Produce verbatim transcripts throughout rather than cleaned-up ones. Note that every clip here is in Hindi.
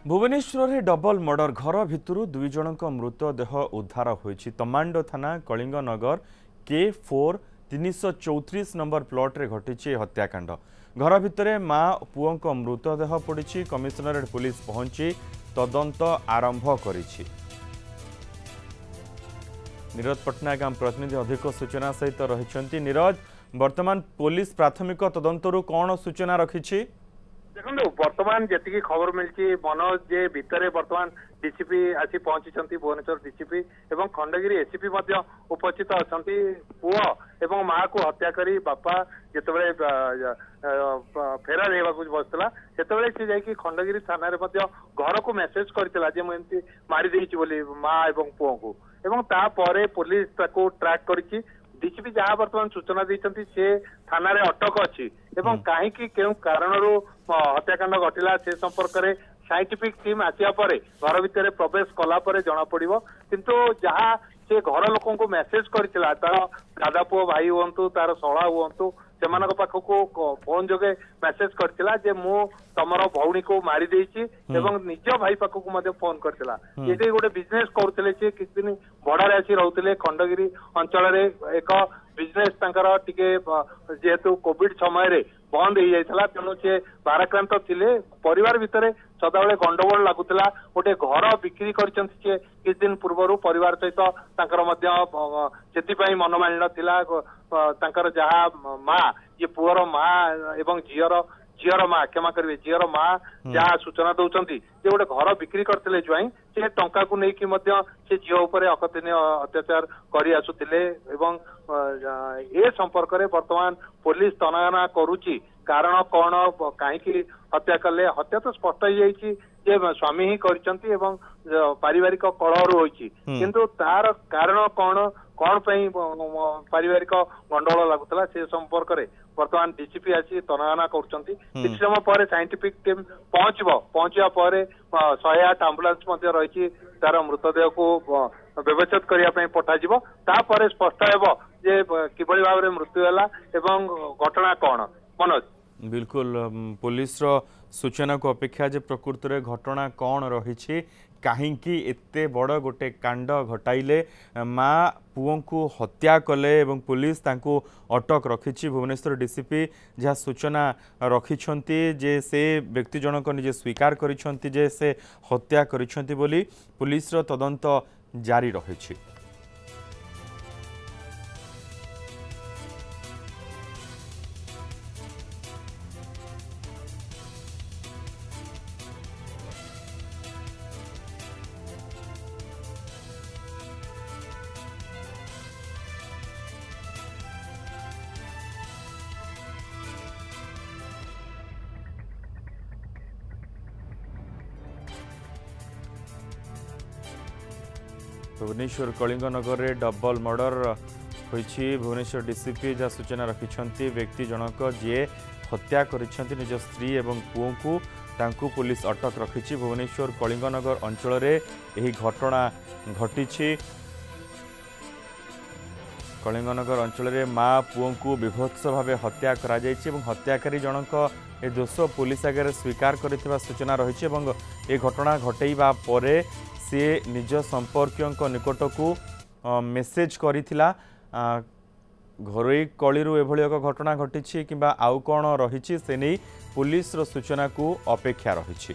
भुवनेश्वर में डबल मर्डर घर भितर दुई जनक मृतदेह उद्धार होईछि। तमांडो थाना कलिंग नगर के फोर तीन सौ चौतीस नंबर प्लॉट रे घटी हत्याकांड। घर भितर माँ पुओं मृतदेह पड़ी। कमिशनरेट पुलिस पहुंची तदंत आरंभ करिछि। नीरज पट्टनायक आम प्रतिनिधि अधिक सूचना सहित रही। नीरज, वर्तमान पुलिस प्राथमिक तदंतरु कौन सूचना रखिछि? देखो बर्तमान जी खबर मिली मनोज जे भितर बर्तमान डीसीपी आसी पहुंची भुवनेश्वर डीसीपी एवं खंडगिरी एसीपी उपस्थित अच्छा पुओ एवं माँ को हत्या करी बापा जिते फेरार होगा बसला से जाकि खंडगिरी थाना घर को मेसेज करता मुझे मारिदे माँ एवं पुओ को एवं तापर पुलिस ट्रैक करी। डीसीपी जहाँ बर्तमान सूचना देते से थाना रे अटक अच्छी एवं कहीं क्यों कारण हत्याकांड घटला से संपर्क में साइंटिफिक टीम आसिया परे घर भितर प्रवेश कला परे जना पड़िबो। किंतु जहाँ से घर लोकों को मेसेज करथिला तार दादा पुओ भाई हुंतु तार सला हुंतु सेमानक पाखको फोन जोगे मेसेज करथिला जे मु तमर भौणी को मारी देछि एवं निज भाई पाखको मध्ये फोन करथिला। ये गोटे बिजनेस करथिले जे किछ दिन भड़ारे आसी रहउथिले खंडगिरी अंचल रे एक बिजनेस तांकर टिके जेहेतु कोविड समय रे बंद हो जाता तेणु सी भाराक्रांत थिले परिवार भितर सदाबले गंडगोल लगुला। गोटे घर बिक्री कर किछ दिन पूर्व परिवार सहित से मनमालिन्य थिला तांकर जहाँ माँ ये पुअर माँ एवं झीर झीर माँ क्षमा करेंगे झीर माँ जहाँ सूचना दौरान जे गोटे घर बिक्री करते ज्वाई से टंका को लेकिन से झील उपर अकथनीय अत्याचार कर आसुले एवं ए संपर्क में वर्तमान पुलिस तनाघना करुच्ची कारण कौन कहीं हत्या कले। हत्या तो स्पष्ट हो जाए स्वामी ही करचंती एवं पारिवारिक कलह होइछि किंतु तार कारण कौन कौन पई पारिवारिक गंडगोल लगुला से संपर्क में वर्तमान डीसीपी आसी तनाघना करचंती। किछ समय पर साइंटिफिक टीम पहुंचबो पहुंचा पर शहे आठ आंबुलांस मध्य रही तार मृतदेह को व्यवच्छेद करने पठाଯିବ। तापर स्पष्ट हेबो जे किभଳି भाव मृत्यु है एवं घटना कौन। मनोज, बिल्कुल पुलिस रो सूचना को अपेक्षा जे प्रकृत रे घटना कौन रही कहीं एते बड़ गोटे कांड घटाइले माँ पुओं को हत्या कले एवं पुलिस तांको अटक रखिछि। भुवनेश्वर डीसीपी जहाँ सूचना रखिछंती जे से व्यक्ति जनक निजे स्वीकार करिछंती जे से हत्या करिछंती बोली पुलिस रो तदंत जारी रहिछि। भुवनेश्वर कलिंग नगर रे डबल मर्डर होईछि। भुवनेश्वर डीसीपी जहाँ सूचना रखिछंती व्यक्ति जनक जे हत्या करिछंती निज स्त्री एवं पुओं को तांकु पुलिस अटक रखिछि। भुवनेश्वर कलिंग नगर अंचल रे एही घटना घटिछि। कलिंग नगर अंचल रे माँ पुओं को विभत्स भाव हत्या करा जायछि एवं हत्याकारी जनक ए दोष पुलिस आगे स्वीकार करिथिबा सूचना रहिछि एवं ए घटना घटैबा परे सी निज संपर्कियों निकट को मेसेज करिथिला घरोई कलिरु एभली एक घटना घटी कि आउ कौन रही से नहीं पुलिस रो सूचना को अपेक्षा रही।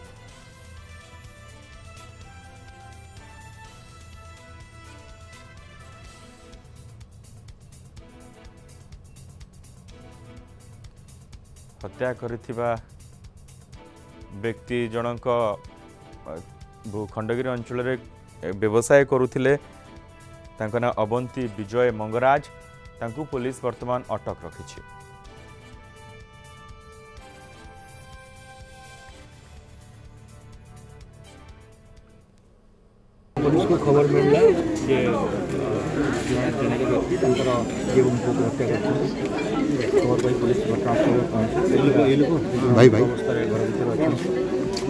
हत्या करिथिबा व्यक्ति जनक खंडगिरी अंचल रे व्यवसाय करुथिले तांका ना अवंती विजय मंगराज तांकु पुलिस वर्तमान अटक रखिछि। पुलिस को खबर मिलला जे जीवन को हत्या करछि खबर भाई पुलिस घटनास्थल पहुंची भाई भाई अवस्था रे घर भीतर अछि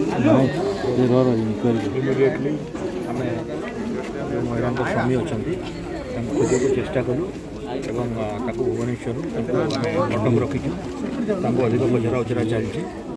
इमिडिएटली आम महिला स्वामी अच्छा खोजा को चेष्टा कलु एवं भुवनेश्वर अटक रखी अधिक पचरा उचरा चलती।